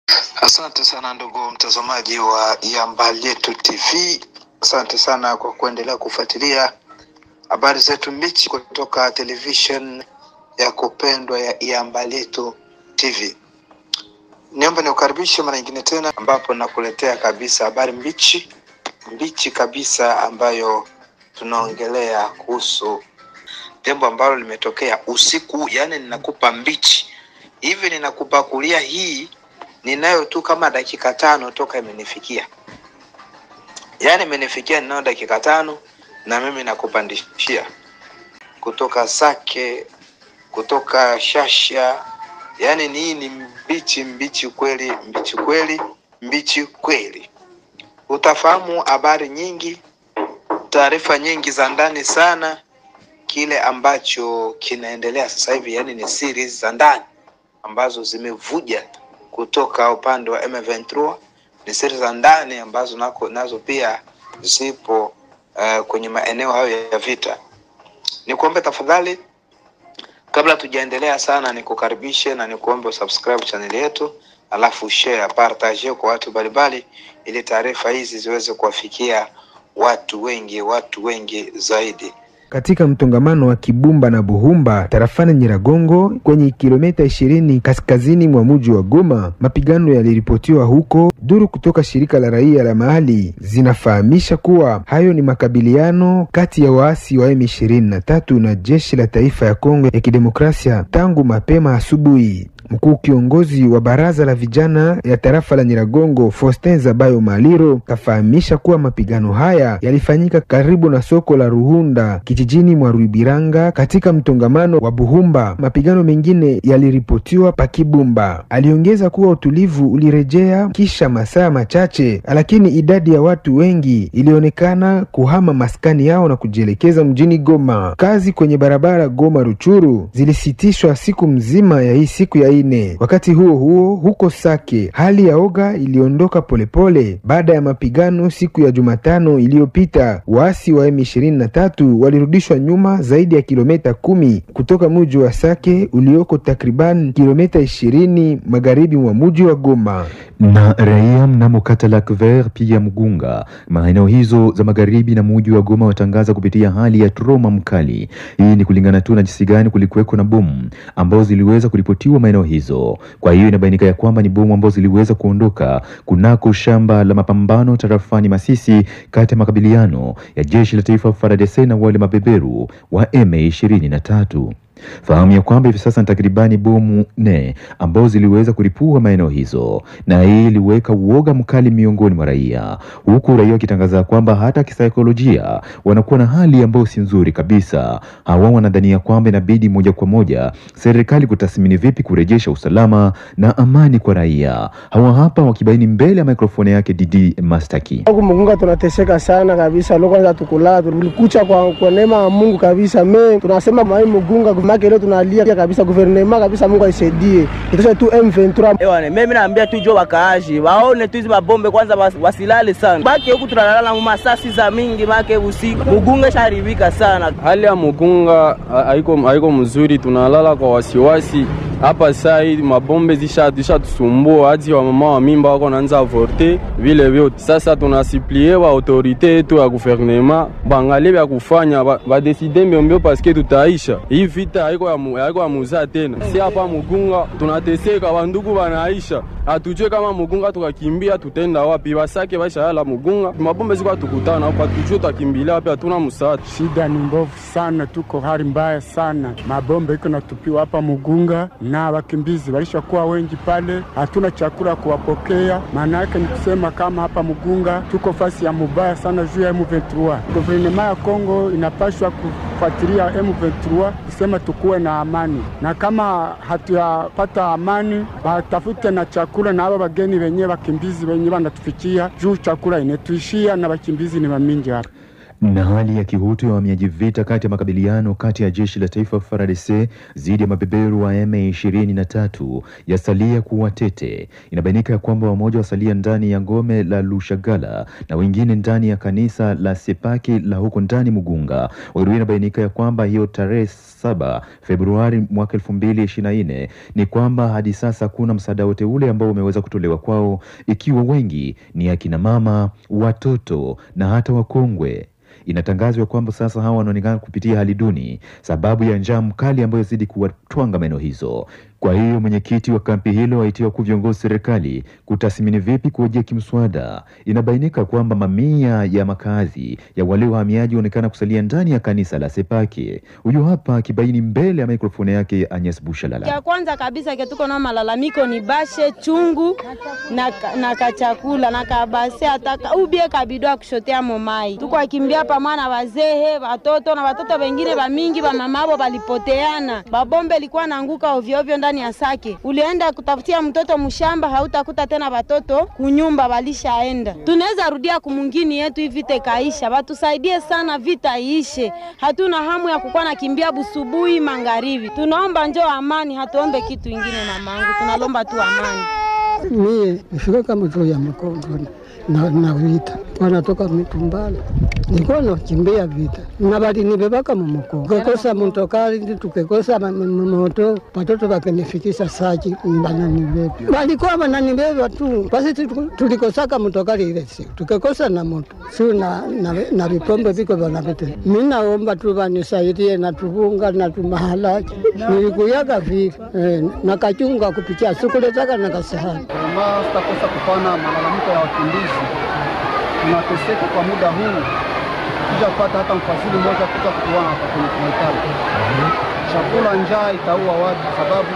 Asante sana ndugu mtazamaji wa Yamba Letu TV. Asante sana kwa kuendelea kufuatilia habari zetu mbichi kutoka television ya kupendwa ya Yamba Letu TV. Niomba nikukaribishe mara nyingine tena ambapo nakuletea kabisa habari mbichi kabisa ambayo tunaongelea kuhusu jambo ambalo limetokea usiku. Yani ninakupa mbichi. Hivi ninakupakulia hii ninayo tu kama dakika 5 toka imenifikia. Yani imenifikia ninayo dakika 5 na mimi nakupandishia kutoka Sake, kutoka Shasha. Yani ni mbichi kweli. Utafahamu habari nyingi, taarifa nyingi za ndani sana, kile ambacho kinaendelea sasa hivi. Yani ni series za ndani ambazo zimevuja kutoka upande wa M23. Ni siri za ndani ambazo nazo pia zipo kwenye maeneo hayo ya vita. Nikuombe tafadhali, kabla tujaendelea sana, nikukaribishe na nikuombe usubscribe channel yetu, alafu share, partage kwa watu mbalimbali, ili taarifa hizi ziweze kuwafikia watu wengi zaidi. Katika mtongamano wa Kibumba na Buhumba tarafani Nyiragongo kwenye kilomita 20 kaskazini mwa mji wa Goma, mapigano yaliripotiwa huko. Duru kutoka shirika la raia la mahali zinafahamisha kuwa hayo ni makabiliano kati ya waasi wa M23 na jeshi la taifa ya Kongo ya Kidemokrasia tangu mapema asubuhi. Mkuu kiongozi wa baraza la vijana ya tarafa la Nyiragongo, Faustin Zabayo Maliro, kafahamisha kuwa mapigano haya yalifanyika karibu na soko la Ruhunda kijijini mwa Rwibiranga. Katika mtongamano wa Buhumba, mapigano mengine yaliripotiwa pa Kibumba. Aliongeza kuwa utulivu ulirejea kisha masaa machache, lakini idadi ya watu wengi ilionekana kuhama maskani yao na kujielekeza mjini Goma. Kazi kwenye barabara Goma Ruchuru zilisitishwa siku mzima ya hii siku ya ine. Wakati huo huko Sake, hali ya oga iliondoka polepole baada ya mapigano siku ya Jumatano iliyopita. Waasi wa M23 walirudishwa nyuma zaidi ya kilomita 10 kutoka mji wa Sake ulioko takriban kilomita 20 magharibi mwa mji wa Goma. Na raia mnamo kata Lac Vert pia Mugunga, maeneo hizo za magharibi na mji wa Goma, watangaza kupitia hali ya trauma mkali. Hii ni kulingana tu na jinsi gani kulikuweko na bomu ambazo ziliweza kuripotiwa maeneo hizo. Kwa hiyo inabainika ya kwamba ni bomu ambazo ziliweza kuondoka kunako shamba la mapambano tarafani Masisi kati ya makabiliano ya jeshi la taifa FARDC na wale mabeberu wa M23. Fahamu ya kwamba hivi sasa takribani bomu 4 ambazo ziliweza kulipua maeneo hizo, na hii iliweka uoga mkali miongoni mwa raia, huku raia wakitangaza kwamba hata kisaikolojia wanakuwa na hali ambayo si nzuri kabisa. Hawa wanadhania kwamba inabidi moja kwa moja serikali kutathmini vipi kurejesha usalama na amani kwa raia. Hawa hapa wakibaini mbele ya mikrofoni yake Didi Mastaki. Huko Mugunga tunateseka sana kabisa. Leo kwanza tukulala tulikucha kwa neema ya Mungu kabisa. Mimi tunasema mai Mugunga leo tunalia kabisa, gouvernement kabisa, Mungu aisaidie. Itosha tu M23. Ewane, mimi naambia tu jo wakaaji waone tu hizo mabombe kwanza, wasilale sana. Baki huku tunalala mu masasi za mingi make usiku. Mugunga sharibika sana. Hali ya Mugunga haiko mzuri, tunalala kwa wasiwasi. Hapa saa hii mabombe zisha tusumbua, hadi wa mama wa mimba wako naanza avorter vile vyote. Sasa tunasiplie wa autorite yetu ya gouvernement bangalie ya kufanya ba decide mbio parce que tutaisha hii vita. Haiko ya muza tena. Si hapa Mugunga tunateseka, bandugu banaisha. Hatujue kama Mugunga tukakimbia tutenda wapi. Basake baisha hala Mugunga, mabombe ziko tukutana hapa, tujue tutakimbilia wapi, hatuna msaada. Shida ni mbovu sana, tuko hali mbaya sana. Mabombe iko natupiwa hapa Mugunga na wakimbizi walishakuwa wengi pale, hatuna chakula kuwapokea. Maana yake ni kusema kama hapa Mugunga tuko fasi ya mubaya sana juu ya M23. Gouvernement ya Kongo inapaswa kufuatilia M23 kusema tukuwe na amani, na kama hatuyapata amani batafute na chakula, na hao wageni wenyewe wakimbizi wenyewe wanatufikia juu chakula inetuishia na wakimbizi ni wamingi hapa. Na hali ya kihutu ya wahamiaji vita kati ya makabiliano kati ya jeshi la taifa FARDC dhidi ya mabeberu wa M23 yasalia kuwa tete. Inabainika ya kwamba wamoja wasalia ndani ya ngome la Lushagala na wengine ndani ya kanisa la Sepaki la huko ndani Mugunga. Wakati inabainika ya kwamba hiyo tarehe 7 Februari mwaka 2024 ni kwamba hadi sasa kuna msaada wote ule ambao umeweza kutolewa kwao, ikiwa wengi ni akina mama, watoto na hata wakongwe. Inatangazwa kwamba sasa hawa wanaonekana kupitia hali duni sababu ya njaa mkali ambayo zidi kuwatwanga maeneo hizo. Kwa hiyo mwenyekiti wa kampi hilo aitiwa kwa viongozi serikali kutathmini vipi kuwajia kimswada. Inabainika kwamba mamia ya makazi ya wale wahamiaji wanaonekana kusalia ndani ya kanisa la Sepaki. Huyu hapa kibaini mbele ya mikrofoni yake Agnes Bushalala. Ya kwanza kabisa tuko na malalamiko ni bashe chungu na kachakula na kabase ataka ubie kabidwa kushotea momai. Tuko akimbia pamoja na wazee, watoto na watoto wengine ba mingi ba mamabo balipoteana. Babombe ilikuwa naanguka ovyo ovyo ndani ya Sake. Ulienda kutafutia mtoto mshamba hautakuta tena watoto kunyumba walishaenda. Tunaweza rudia kumungini yetu hivi vita kaisha. Watusaidie sana vita iishe. Hatuna hamu ya kukuwa na kimbia busubuhi magharibi. Tunaomba njoo amani, hatuombe kitu kingine mamangu. Tunalomba tu amani. Mimi nifika kama mtu ya Mkongo na vita. Wanatoka Mitumbala. Nilikuwa nakimbia vita. Nabadi nibebaka Mkongo. Kukosa mtokali tukekosa moto, watoto wakanifikisha Sake bananibeba. Walikuwa wananibeba tu. Basi tulikosaka mtokali ile siku. Tukekosa na moto. Sio na vipombe viko wanapita. Mimi naomba tu wanisaidie na tubunga na tumahalaki. Nilikuyaga vipi? Na kachunga kupikia sukuletaka na kasahani. Kama sitakosa kufanya malalamiko ya wakimbizi. Tunateseka kwa muda huu. Kuja kupata hata mfadhili mmoja kuja kutuona hapa kwenye hospitali. Chakula njaa itaua watu sababu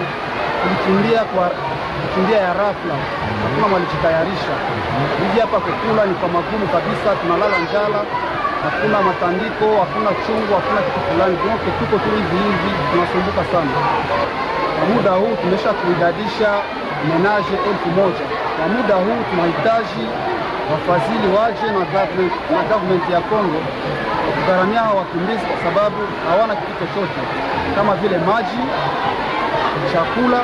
kukimbia ya rafla. Hakuna walijitayarisha. Hivi hapa kukula ni kwa magumu kabisa, tunalala njala. Hakuna matandiko, hakuna chungu, hakuna kitu fulani. Tuko tu hivi tunasumbuka sana. Kwa muda huu tumesha kuidadisha menaje 1000. Kwa muda huu tunahitaji wafadhili waje na government ya Kongo kugharamia wakimbizi kwa sababu hawana kitu chochote kama vile maji, chakula,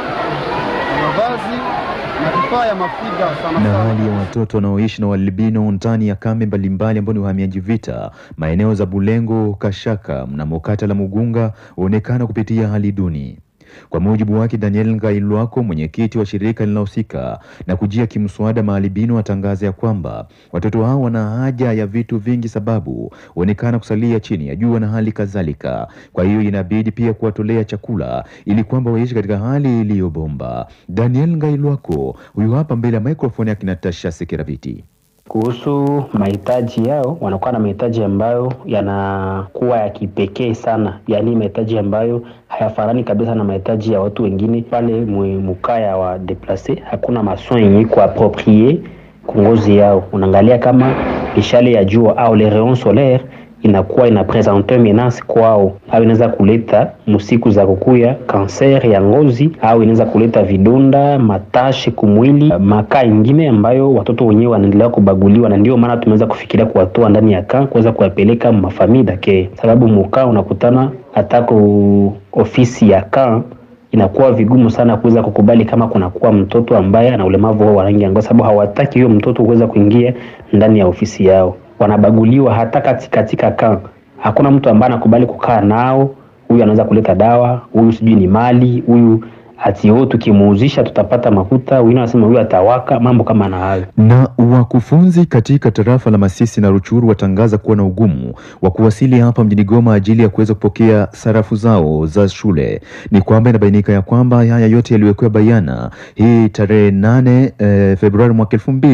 mavazi na vifaa ya mafiga sana. Na hali ya watoto wanaoishi na walibino ndani ya kambi mbalimbali ambao ni wahamiaji vita maeneo za Bulengo, Kashaka na Mokata la Mugunga huonekana kupitia hali duni. Kwa mujibu wake Daniel Ngailwako, mwenyekiti wa shirika linalohusika na kujia kimswada maalibino, atangaza ya kwamba watoto hao wana haja ya vitu vingi sababu huonekana kusalia chini ya jua na hali kadhalika. Kwa hiyo inabidi pia kuwatolea chakula ili kwamba waishi katika hali iliyobomba. Daniel Ngailwako huyu hapa mbele ya mikrofoni ya Natasha Sekirabiti. Kuhusu mahitaji yao, wanakuwa na mahitaji ambayo yanakuwa ya kipekee sana. Yaani mahitaji ambayo hayafanani kabisa na mahitaji ya watu wengine. Pale mukaya wa deplace hakuna masoin yenye kwa approprié kungozi yao. Unaangalia kama mishale ya jua au les rayons solaires inakuwa inapresente menace kwao, au inaweza kuleta musiku za kukuya kanser ya ngozi, au inaweza kuleta vidonda, matashi kumwili, makaa ingine ambayo watoto wenyewe wanaendelea kubaguliwa. Na ndio maana tumeweza kufikiria kuwatoa ndani ya kambi kuweza kuwapeleka mafamili yake, sababu mkaa unakutana atako ofisi ya kambi inakuwa vigumu sana kuweza kukubali kama kuna kuwa mtoto ambaye ana ulemavu wa rangi ya ngozi, sababu hawataki huyo mtoto kuweza kuingia ndani ya ofisi yao. Wanabaguliwa hata katika kambi. Hakuna mtu ambaye anakubali kukaa nao. Huyu anaweza kuleta dawa, huyu sijui ni mali, huyu ati tukimuuzisha tutapata makuta, huyu anasema huyu atawaka, mambo kama na hayo. Na wakufunzi katika tarafa la Masisi na Ruchuru watangaza kuwa na ugumu wa kuwasili hapa mjini Goma ajili ya kuweza kupokea sarafu zao za shule. Ni kwamba inabainika ya kwamba haya yote yaliwekwa bayana hii tarehe 8 Februari mwaka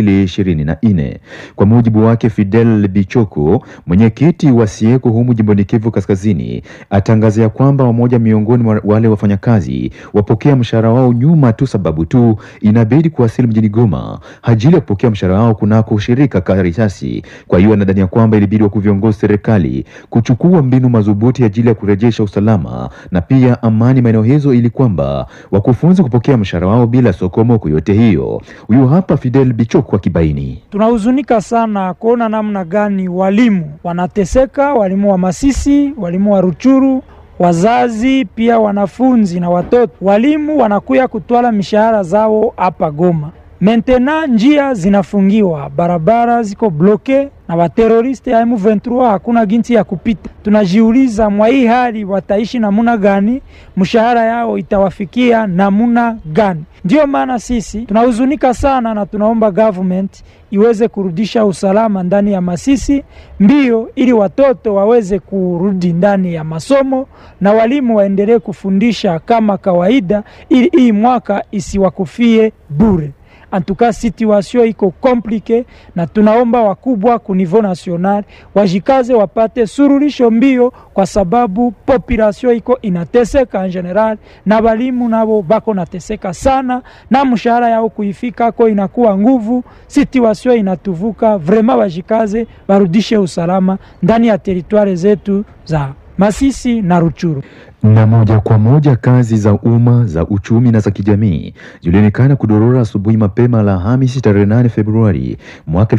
2024. Kwa mujibu wake Fidel Bichoko, mwenyekiti wa Sieko humu jimboni Kivu Kaskazini, atangaza ya kwamba wamoja miongoni mwa wale wafanyakazi wapokea kupokea mshahara wao nyuma tu sababu tu inabidi kuwasili mjini Goma ajili ya kupokea mshahara wao kunako shirika Caritas. Kwa hiyo anadhani ya kwamba ilibidi wa viongozi serikali kuchukua mbinu madhubuti ajili ya kurejesha usalama na pia amani maeneo hizo ili kwamba wakufunzi kupokea mshahara wao bila sokomoko yote hiyo. Huyu hapa Fidel Bichoko akibaini. Tunahuzunika sana kuona namna gani walimu wanateseka, walimu wa Masisi, walimu wa Ruchuru, wazazi pia wanafunzi na watoto. Walimu wanakuya kutwala mishahara zao hapa Goma. Mentena njia zinafungiwa, barabara ziko bloke na wateroriste ya M23 hakuna ginti ya kupita. Tunajiuliza mwa hii hali wataishi namuna gani, mshahara yao itawafikia namuna gani? Ndio maana sisi tunahuzunika sana na tunaomba government iweze kurudisha usalama ndani ya Masisi mbio ili watoto waweze kurudi ndani ya masomo na walimu waendelee kufundisha kama kawaida ili hii mwaka isiwakufie bure. Antuka situation iko komplike na tunaomba wakubwa ku niveau national wajikaze wapate surulisho mbio kwa sababu population iko inateseka en general na walimu nabo bako nateseka sana na mshahara yao kuifika ko inakuwa nguvu. Situation inatuvuka, vraiment wajikaze barudishe usalama ndani ya territoire zetu za Masisi na Ruchuru. Na moja kwa moja kazi za umma za uchumi na za kijamii zilionekana kudorora asubuhi mapema la Alhamisi tarehe 8 Februari mwaka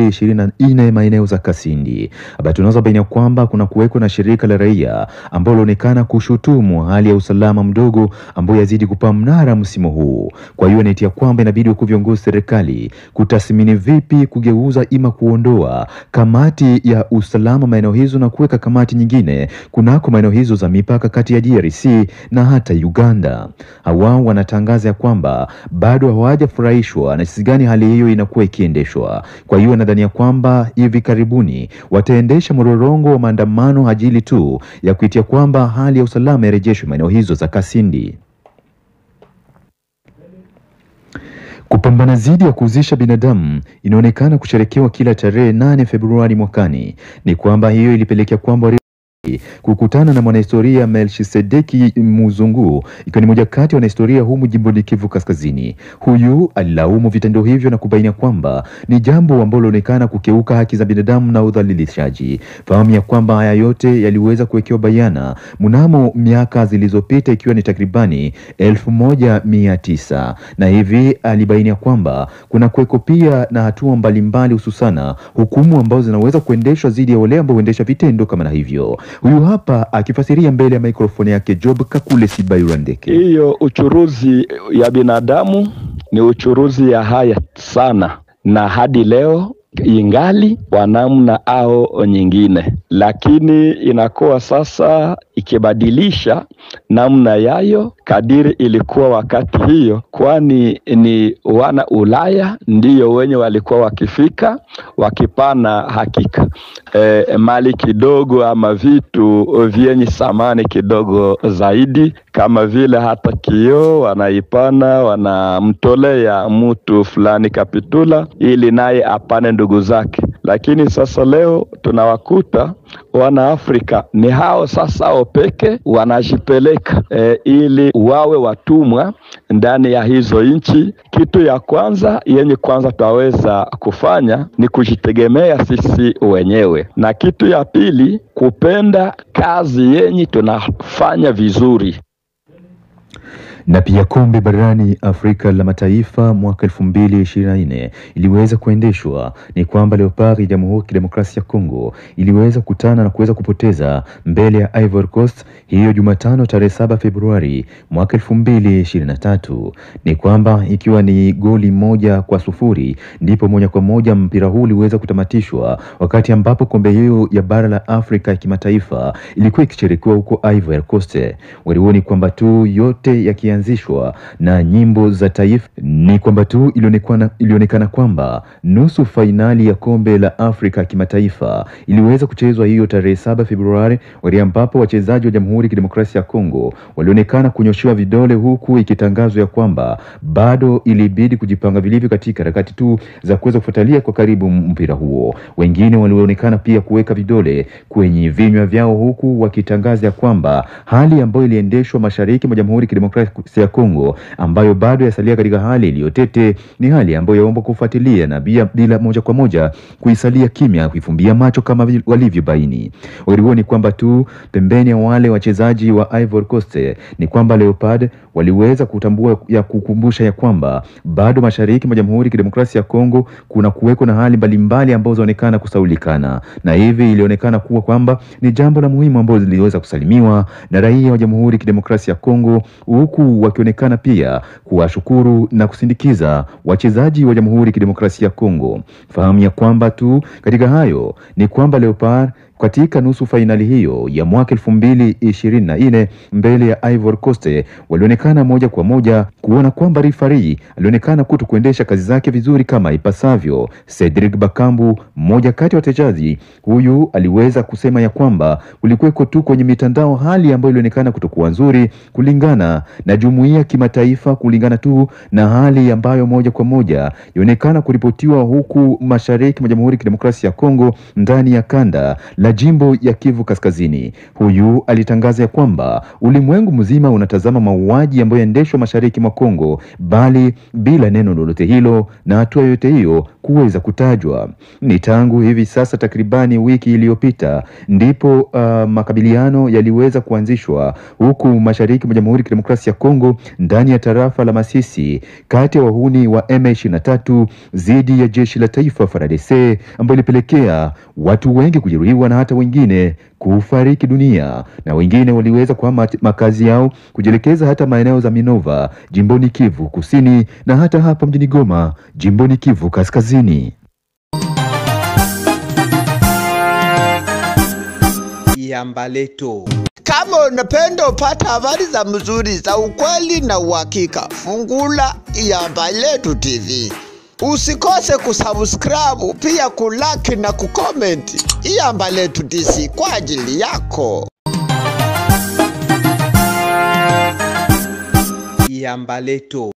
2024 maeneo za Kasindi. Habari tunazo baina kwamba kuna kuweko na shirika la raia ambalo linaonekana kushutumu hali ya usalama mdogo ambayo yazidi kupamnara msimu huu. Kwa hiyo inaitia kwamba inabidi kwa viongozi serikali kutathmini vipi kugeuza ima kuondoa kamati ya usalama maeneo hizo na kuweka kamati nyingine kunako maeneo hizo za mipaka kati ya DRC na hata Uganda. Hawao wanatangaza ya kwamba bado hawajafurahishwa na jinsi gani hali hiyo inakuwa ikiendeshwa. Kwa hiyo nadhani ya kwamba hivi karibuni wataendesha mrorongo wa maandamano ajili tu ya kuitia kwamba hali ya usalama irejeshwe maeneo hizo za Kasindi. Kupambana zidi ya kuuzisha binadamu inaonekana kusherekewa kila tarehe 8 Februari mwakani. Ni kwamba hiyo ilipelekea kwamba kukutana na mwanahistoria Melchisedeki Muzungu, ikiwa ni moja kati ya wanahistoria humu jimboni Kivu Kaskazini. Huyu alilaumu vitendo hivyo na kubaini kwamba ni jambo ambalo linaonekana kukeuka haki za binadamu na udhalilishaji. Fahamu ya kwamba haya yote yaliweza kuwekewa bayana mnamo miaka zilizopita ikiwa ni takribani 1900, na hivi alibaini kwamba kuna kuweko pia na hatua mbalimbali hususana hukumu ambazo zinaweza kuendeshwa dhidi ya wale ambao huendesha vitendo kama na hivyo. Huyu hapa akifasiria mbele ya mikrofoni yake Job Kakule Sibayurandeke. Hiyo uchuruzi ya binadamu ni uchuruzi ya haya sana, na hadi leo ingali kwa namna au nyingine, lakini inakuwa sasa ikibadilisha namna yayo kadiri ilikuwa wakati hiyo, kwani ni wana Ulaya ndiyo wenye walikuwa wakifika wakipana hakika mali kidogo ama vitu vyenye samani kidogo zaidi, kama vile hata kio wanaipana, wanamtolea mtu fulani kapitula ili naye apane ndugu zake. Lakini sasa leo tunawakuta wana Afrika ni hao sasa opeke wanajipeleka ili wawe watumwa ndani ya hizo nchi. Kitu ya kwanza yenye kwanza tutaweza kufanya ni kujitegemea sisi wenyewe, na kitu ya pili kupenda kazi yenye tunafanya vizuri. Na pia kombe barani Afrika la mataifa mwaka 2024 iliweza kuendeshwa. Ni kwamba Leopard ya Jamhuri ya Kidemokrasia ya Kongo iliweza kukutana na kuweza kupoteza mbele ya Ivory Coast hiyo Jumatano tarehe 7 Februari mwaka 2023. Ni kwamba ikiwa ni goli 1-0 ndipo moja kwa moja mpira huu uliweza kutamatishwa, wakati ambapo kombe hiyo ya bara la Afrika ya kimataifa ilikuwa ikisherekewa huko Ivory Coast. Walioni kwamba tu yote yakianzishwa na nyimbo za taifa. Ni kwamba tu ilionekana kwamba nusu fainali ya kombe la Afrika kimataifa iliweza kuchezwa hiyo tarehe 7 Februari, wakati ambapo wachezaji wa Jamhuri ya Kidemokrasia ya Kongo walionekana kunyoshewa vidole, huku ikitangazwa ya kwamba bado ilibidi kujipanga vilivyo katika harakati tu za kuweza kufuatilia kwa karibu mpira huo. Wengine walionekana pia kuweka vidole kwenye vinywa vyao, huku wakitangaza ya kwamba hali ambayo iliendeshwa mashariki mwa Jamhuri ya Kidemokrasia Kidemokrasia ya Kongo ambayo bado yasalia katika hali iliyotete ni hali ambayo yaomba kufuatilia na bila moja kwa moja kuisalia kimya, kuifumbia macho kama walivyobaini. Wakati ni kwamba tu pembeni ya wale wachezaji wa Ivory Coast ni kwamba Leopard waliweza kutambua ya kukumbusha ya kwamba bado mashariki mwa Jamhuri ya Kidemokrasia ya Kongo kuna kuweko na hali mbalimbali ambazo zinaonekana kusaulikana, na hivi ilionekana kuwa kwamba ni jambo la muhimu ambalo liliweza kusalimiwa na raia wa Jamhuri ya Kidemokrasia ya Kongo, huku wakionekana pia kuwashukuru na kusindikiza wachezaji wa Jamhuri ya Kidemokrasia ya Kongo. Fahamu ya kwamba tu katika hayo ni kwamba Leopard katika nusu fainali hiyo ya mwaka 2024 mbele ya Ivory Coast walionekana moja kwa moja kuona kwamba referee alionekana kutokuendesha kazi zake vizuri kama ipasavyo. Cedric Bakambu, mmoja kati ya wachezaji huyu, aliweza kusema ya kwamba kulikuweko tu kwenye mitandao hali ambayo ilionekana kutokuwa nzuri kulingana na jumuiya kimataifa, kulingana tu na hali ambayo moja kwa moja ilionekana kuripotiwa huku mashariki mwa Jamhuri ya Kidemokrasia ya Kongo ndani ya kanda la jimbo ya Kivu Kaskazini. Huyu alitangaza ya kwamba ulimwengu mzima unatazama mauaji ambayo yaendeshwa mashariki mwa Kongo, bali bila neno lolote hilo na hatua yote hiyo kuweza kutajwa. Ni tangu hivi sasa takribani wiki iliyopita ndipo makabiliano yaliweza kuanzishwa huku mashariki mwa Jamhuri ya Kidemokrasia ya Kongo ndani ya tarafa la Masisi kati ya wahuni wa M23 dhidi ya jeshi la taifa FARDC, ambayo ilipelekea watu wengi kujeruhiwa na hata wengine kufariki dunia, na wengine waliweza kuhama makazi yao kujielekeza hata maeneo za Minova jimboni Kivu Kusini na hata hapa mjini Goma jimboni Kivu Kaskazini. Yambaleto. Kama unapenda upata habari za mzuri za ukweli na uhakika, fungula Yambaleto TV. Usikose kusubscribe, pia kulike na kucomment. Yambaleto DC kwa ajili yako. Yambaleto.